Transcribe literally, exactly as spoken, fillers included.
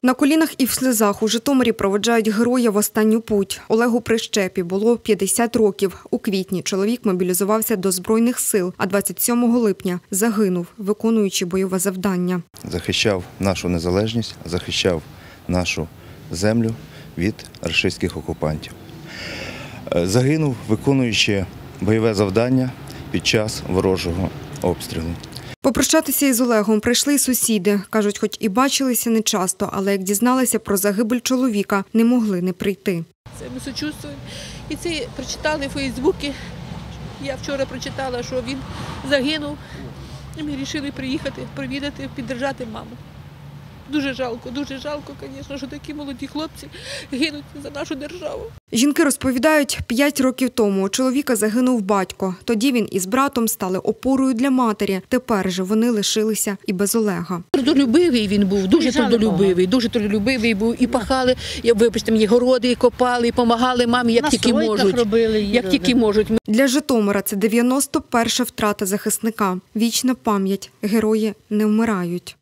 На колінах і в сльозах у Житомирі проводжають героя в останню путь. Олегу Прищепі було п'ятдесят років. У квітні чоловік мобілізувався до Збройних сил, а двадцять сьомого липня загинув, виконуючи бойове завдання. Захищав нашу незалежність, захищав нашу землю від рашистських окупантів. Загинув, виконуючи бойове завдання під час ворожого обстрілу. Попрощатися із Олегом прийшли й сусіди. Кажуть, хоч і бачилися нечасто, але як дізналися про загибель чоловіка, не могли не прийти. Це ми сочувствуємо. І це прочитали в Фейсбуці. Я вчора прочитала, що він загинув. І ми вирішили приїхати, провідати, підтримати маму. Дуже жалко, дуже жалко, звісно, що такі молоді хлопці гинуть за нашу державу. Жінки розповідають, п'ять років тому у чоловіка загинув батько. Тоді він із братом стали опорою для матері. Тепер же вони лишилися і без Олега. Трудолюбивий він був, дуже трудолюбивий, дуже трудолюбивий був. І пахали, вибачте мені, городи, і копали, і допомагали мамі, як тільки можуть. Як тільки можуть. Для Житомира це дев'яносто перша втрата захисника. Вічна пам'ять. Герої не вмирають.